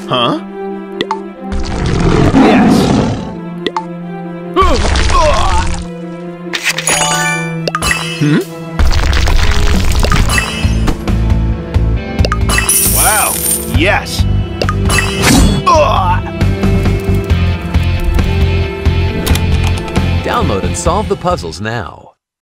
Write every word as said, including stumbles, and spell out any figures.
Huh? Yes. Hmm? Wow. Yes. Download and solve the puzzles now.